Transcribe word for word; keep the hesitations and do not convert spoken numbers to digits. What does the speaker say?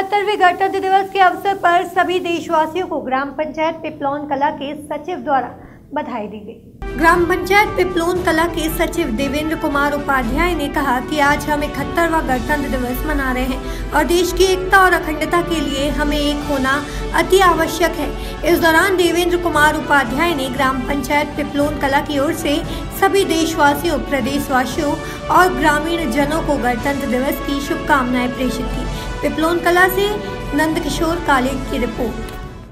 इकहत्तरवें गणतंत्र दिवस के अवसर पर सभी देशवासियों को ग्राम पंचायत पिपलौन कला के सचिव द्वारा बधाई दी गई। ग्राम पंचायत पिपलौन कला के सचिव देवेंद्र कुमार उपाध्याय ने कहा कि आज हम इकहत्तरवां गणतंत्र दिवस मना रहे हैं और देश की एकता और अखंडता के लिए हमें एक होना अति आवश्यक है। इस दौरान देवेंद्र कुमार उपाध्याय ने ग्राम पंचायत पिपलौन कला की ओर से सभी देशवासियों, प्रदेशवासियों और ग्रामीण जनों को गणतंत्र दिवस की शुभकामनाएं प्रेषित की। पिपलौन कला से नंद किशोर काले की रिपोर्ट।